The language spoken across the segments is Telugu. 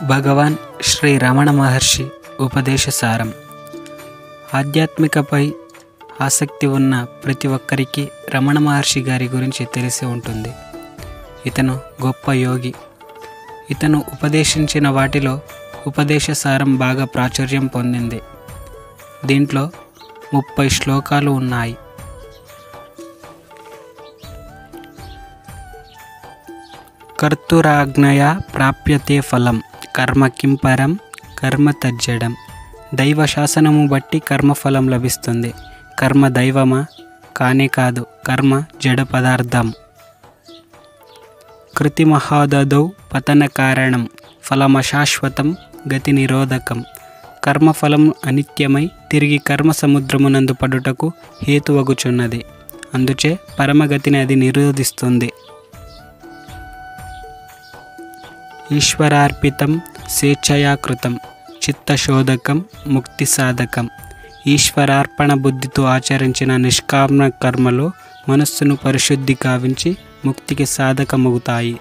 భగవాన్ శ్రీ రమణ మహర్షి ఉపదేశ సారం. ఆధ్యాత్మికపై ఆసక్తి ఉన్న ప్రతి ఒక్కరికి రమణ మహర్షి గారి గురించి తెలిసి ఉంటుంది. ఇతను గొప్ప యోగి. ఇతను ఉపదేశించిన వాటిలో ఉపదేశ సారం బాగా ప్రాచుర్యం పొందింది. దీంట్లో 30 శ్లోకాలు ఉన్నాయి. కర్తురాజ్ఞయా ప్రాప్యతే ఫలం కర్మ కిం పరం కర్మ తజ్జడం. దైవ శాసనము బట్టి కర్మఫలం లభిస్తుంది. కర్మ దైవమా? కానే కాదు, కర్మ జడ పదార్థం. కృతిమహాదౌ పతన కారణం ఫలమశాశ్వతం గతి నిరోధకం. కర్మఫలం అనిత్యమై తిరిగి కర్మ సముద్రమునందు పడుటకు హేతువగుచున్నది. అందుచే పరమగతిని అది నిరోధిస్తుంది. ఈశ్వరార్పితం స్వేచ్ఛయా కృతం చిత్తశోధకం ముక్తి సాధకం. ఈశ్వరార్పణ బుద్ధితో ఆచరించిన నిష్కామ కర్మలో మనస్సును పరిశుద్ధి కావించి ముక్తికి సాధకమవుతాయి.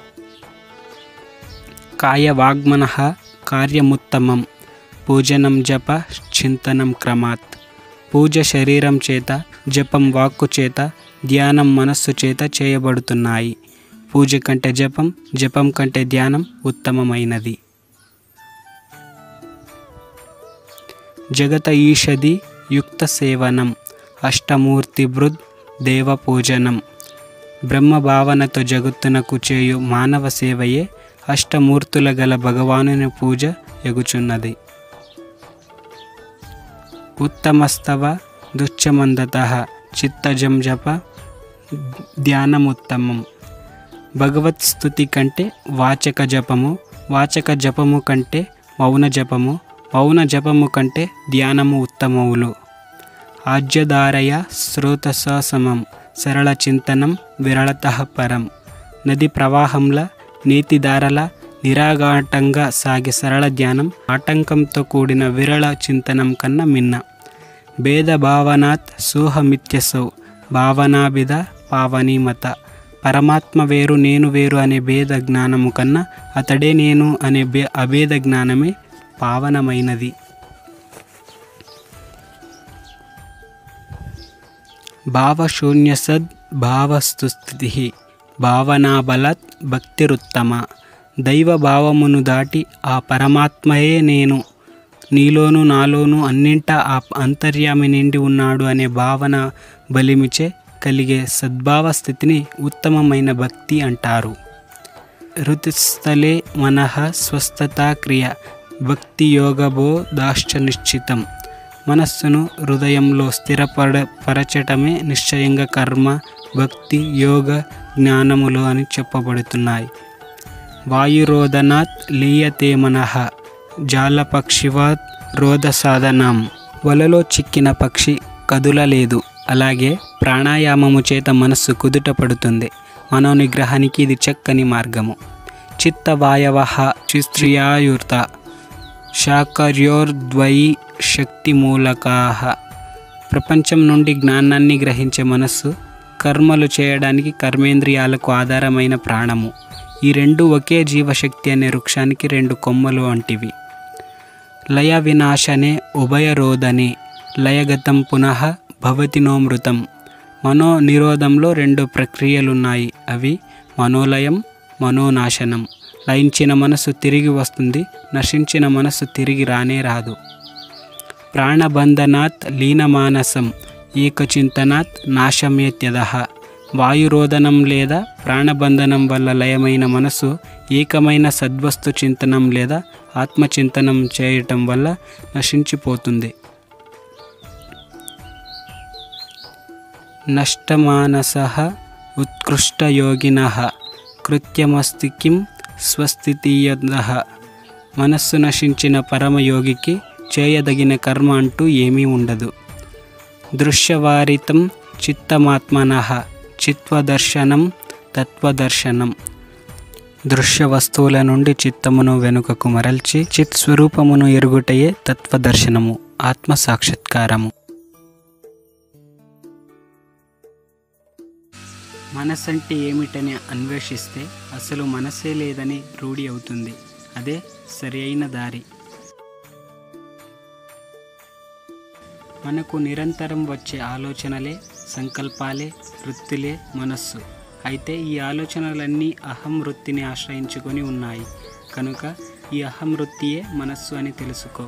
కాయ వాగ్మనః కార్యముత్తమం పూజనం జప చింతనం క్రమాత్. పూజ శరీరం చేత, జపం వాక్కు చేత, ధ్యానం మనస్సు చేత చేయబడుతున్నాయి. పూజ కంటే జపం, జపం కంటే ధ్యానం ఉత్తమమైనది. జగత ఈషది యుక్త సేవనం అష్టమూర్తిభృద్ దేవ పూజనం. బ్రహ్మ భావనతో జగత్తునకు చేయు మానవ సేవయే అష్టమూర్తుల గల భగవానుని పూజ ఎగుచున్నది. ఉత్తమస్తవ దుచ్చమందతః చిత్తజం జప ధ్యానముత్తమం. భగవత్ స్తుతి కంటే వాచక జపము, వాచక జపము కంటే మౌన జపము, మౌన జపము కంటే ధ్యానము ఉత్తమములు. ఆజ్యధారయ స్రోతస సమం సరళ చింతనం విరళతః పరం. నది ప్రవాహంలా, నీతిధారల నిరాఘాటంగా సాగే సరళ ధ్యానం ఆటంకంతో కూడిన విరళ చింతనం కన్నా మిన్న. భేద భావనాత్ సోహమిత్యసౌ భావనాభిధ పావనీమత. పరమాత్మ వేరు నేను వేరు అనే భేద జ్ఞానము కన్నా అతడే నేను అనే అభేద జ్ఞానమే పావనమైనది. భావశూన్యసద్ భావస్తుస్థితి భావనాబలత్ భక్తిరుత్తమ. దైవ భావమును దాటి ఆ పరమాత్మయే నేను, నీలోను నాలోను అన్నింటా ఆ అంతర్యామి నిండి ఉన్నాడు అనే భావన బలిమిచే కలిగే సద్భావ స్థితిని ఉత్తమమైన భక్తి అంటారు. ఋతుస్థలే మనః స్వస్థతా క్రియ భక్తి యోగబో దాశ్చ నిశ్చితం. మనస్సును హృదయంలో స్థిరపరచటమే నిశ్చయంగా కర్మ, భక్తి, యోగ, జ్ఞానములు అని చెప్పబడుతున్నాయి. వాయురోదనాత్ లీయతే మనః జాలపక్షివాత్ రోధ సాధనం. వలలో చిక్కిన పక్షి కదులలేదు, అలాగే ప్రాణాయామము చేత మనస్సు కుదుట పడుతుంది. మనోనిగ్రహానికి ఇది చక్కని మార్గము. చిత్తవాయవః చిత్రియాయుర్త శాకర్యోర్ద్వయి శక్తిమూలకాః. ప్రపంచం నుండి జ్ఞానాన్ని గ్రహించే మనస్సు, కర్మలు చేయడానికి కర్మేంద్రియాలకు ఆధారమైన ప్రాణము. ఈ రెండు ఒకే జీవశక్తి అనే వృక్షానికి 2 కొమ్మలు వంటివి. లయ వినాశనే ఉభయరోధనే లయగతం పునః భవతి నోమృతం. మనో నిరోధంలో 2 ప్రక్రియలున్నాయి. అవి మనోలయం, మనోనాశనం. లయించిన మనస్సు తిరిగి వస్తుంది, నశించిన మనస్సు తిరిగి రానే రాదు. ప్రాణబంధనాత్ లీనమానసం ఏకచింతనాత్ నాశమేత్యదః. వాయురోధనం లేదా ప్రాణబంధనం వల్ల లయమైన మనస్సు ఏకమైన సద్వస్తు చింతనం లేదా ఆత్మచింతనం చేయటం వల్ల నశించిపోతుంది. నష్టమానసః ఉత్కృష్టయోగినః కృత్యమస్తి కిం స్వస్థితియదః. మనస్సు నశించిన పరమయోగికి చేయదగిన కర్మ అంటూ ఏమీ ఉండదు. దృశ్యవారితం చిత్తమాత్మనః చిత్వదర్శనం తత్వదర్శనం. దృశ్య వస్తువుల నుండి చిత్తమును వెనుకకు మరల్చి చిత్ స్వరూపమును ఎరుగుటయే తత్వదర్శనము, ఆత్మ సాక్షాత్కారము. మనసంటే ఏమిటని అన్వేషిస్తే అసలు మనసే లేదని రూఢి అవుతుంది. అదే సరి అయిన దారి. మనకు నిరంతరం వచ్చే ఆలోచనలే, సంకల్పాలే, వృత్తులే మనస్సు. అయితే ఈ ఆలోచనలన్నీ అహం వృత్తిని ఆశ్రయించుకొని ఉన్నాయి కనుక ఈ అహం వృత్తియే మనస్సు అని తెలుసుకో.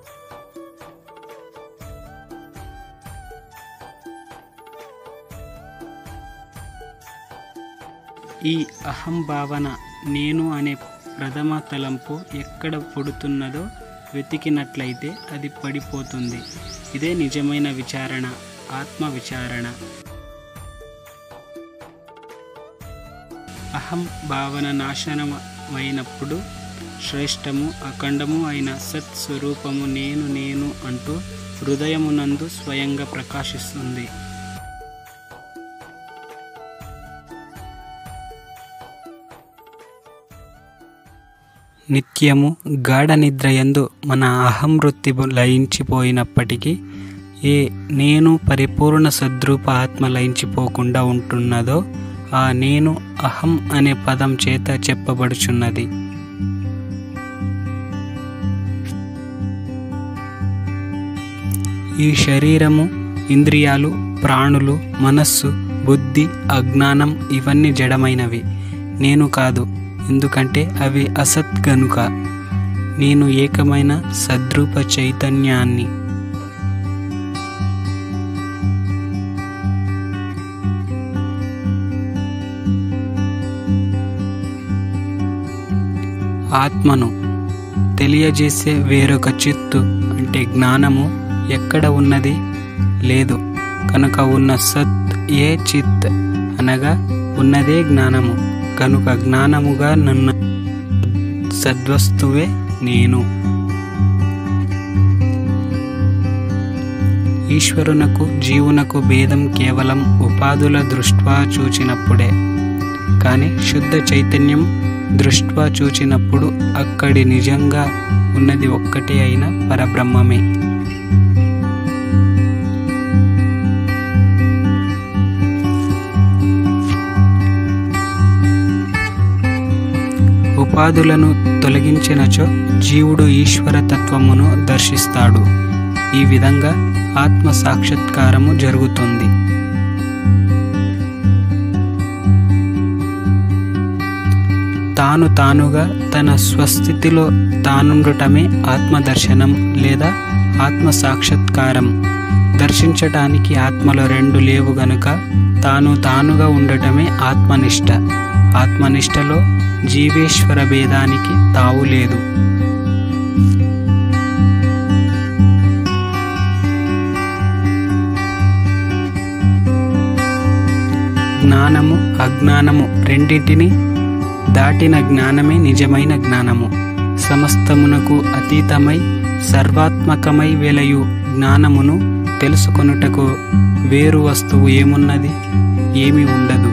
ఈ అహం భావన, నేను అనే ప్రథమ తలంపు ఎక్కడ పుడుతున్నదో వెతికినట్లయితే అది పడిపోతుంది. ఇదే నిజమైన విచారణ, ఆత్మ విచారణ. అహం భావన నాశనమైనప్పుడు శ్రేష్టము, అఖండము అయిన సత్ స్వరూపము నేను నేను అంటూ హృదయమునందు స్వయంగా ప్రకాశిస్తుంది. నిత్యము గాఢ నిద్రయందు మన అహం వృత్తి లయించిపోయినప్పటికీ ఏ నేను పరిపూర్ణ సద్రూప ఆత్మ లయించిపోకుండా ఉంటున్నదో ఆ నేను అహం అనే పదం చేత చెప్పబడుచున్నది. ఈ శరీరము, ఇంద్రియాలు, ప్రాణులు, మనస్సు, బుద్ధి, అజ్ఞానం ఇవన్నీ జడమైనవి, నేను కాదు. ఎందుకంటే అవి అసత్ గనుక. నేను ఏకమైన సద్రూప చైతన్యాన్ని. ఆత్మను తెలియజేసే వేరొక చిత్తు అంటే జ్ఞానము ఎక్కడ ఉన్నది? లేదు. కనుక ఉన్న సత్ ఏ చిత్ అనగా ఉన్నదే జ్ఞానము. కనుక జ్ఞానముగా నన్ను సద్వస్తువే నేను. ఈశ్వరునకు జీవునకు భేదం కేవలం ఉపాధుల దృష్ట్యా చూచినప్పుడే. కానీ శుద్ధ చైతన్యం దృష్ట్యా చూచినప్పుడు అక్కడి నిజంగా ఉన్నది ఒక్కటే అయిన పరబ్రహ్మమే. ఉపాధులను తొలగించినచో జీవుడు ఈశ్వర తత్వమును దర్శిస్తాడు. ఈ విధంగా ఆత్మ సాక్షాత్కారము జరుగుతుంది. తాను తానుగా తన స్వస్థితిలో తానుండటమే ఆత్మదర్శనం లేదా ఆత్మ సాక్షాత్కారం. దర్శించటానికి ఆత్మలో రెండు లేవు గనుక తాను తానుగా ఉండటమే ఆత్మనిష్ట. ఆత్మనిష్టలో జీవేశ్వర భేదానికి తావు లేదు. జ్ఞానము, అజ్ఞానము రెండింటినీ దాటిన జ్ఞానమే నిజమైన జ్ఞానము. సమస్తమునకు అతీతమై సర్వాత్మకమై వెలయు జ్ఞానమును తెలుసుకొనుటకు వేరు వస్తువు ఏమున్నది? ఏమీ ఉండదు.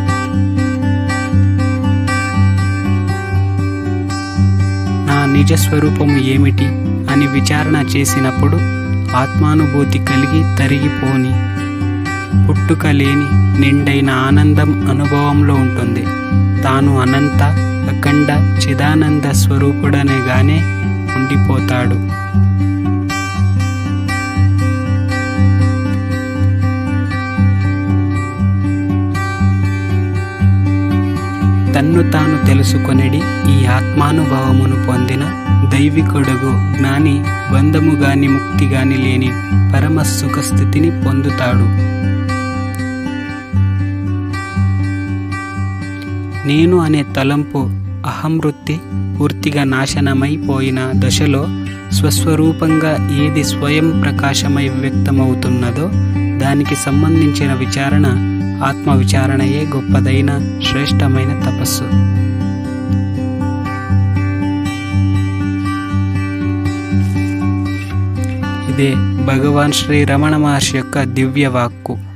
నా నిజస్వరూపము ఏమిటి అని విచారణ చేసినప్పుడు ఆత్మానుభూతి కలిగి తరిగిపోని పుట్టుక లేని నిండైన ఆనందం అనుభవంలో ఉంటుంది. తాను అనంత అఖండ చిదానంద స్వరూపుడనేగానే ఉండిపోతాడు. తన్ను తాను తెలుసుకొనిడి ఈ ఆత్మానుభవమును పొందిన దైవికుడుగు జ్ఞాని బంధము గాని ముక్తి గాని లేని పరమ సుఖస్థితిని పొందుతాడు. నేను అనే తలంపు అహంవృత్తి పూర్తిగా నాశనమైపోయిన దశలో స్వస్వరూపంగా ఏది స్వయం ప్రకాశమై వ్యక్తమవుతున్నదో దానికి సంబంధించిన విచారణ ఆత్మ విచారణయే గొప్పదైన శ్రేష్టమైన తపస్సు. ఇదే భగవాన్ శ్రీ రమణ మహర్షి యొక్క దివ్య వాక్కు.